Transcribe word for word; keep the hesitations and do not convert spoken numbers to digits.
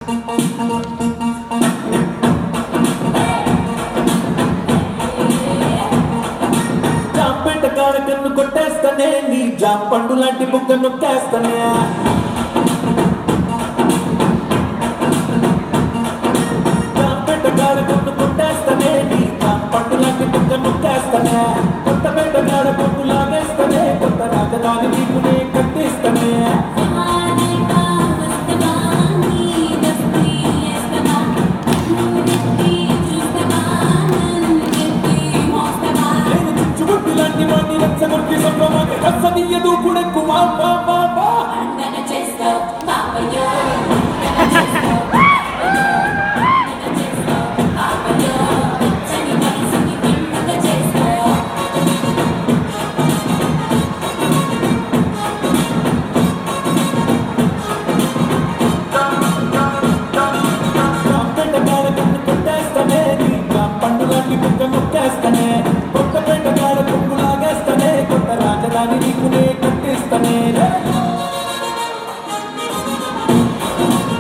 జాంపేట కాడ కన్ను కొట్టేస్తానే నీ జాంపండు లాంటి బుగ్గ నొక్కేస్తానే జాంపేట కాడ కన్ను కొట్టేస్తానే నీ జాంపండు లాంటి బుగ్గ నొక్కేస్తానే కొత్తపేట కాడ కొట్టు లాగేస్తానే కొత్త రాజధాని నీకునే కట్టిస్తానే కసనీయదు గుడెక్కు మా మా మా మా కొట్టేస్తానే నీ పండుగని బుగ్గ నొక్కేస్తానే కొత్తపేట కాడ కొమ్ము లాగేస్తానే కొత్త రాజధాని నీకునే కట్టిస్తానే